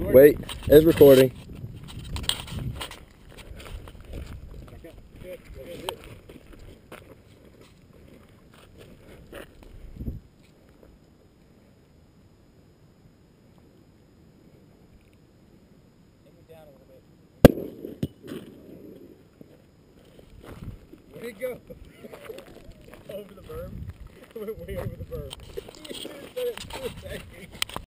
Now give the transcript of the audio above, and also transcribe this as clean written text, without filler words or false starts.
Wait, it's recording. Where'd it go? Over the berm? It went way over the berm.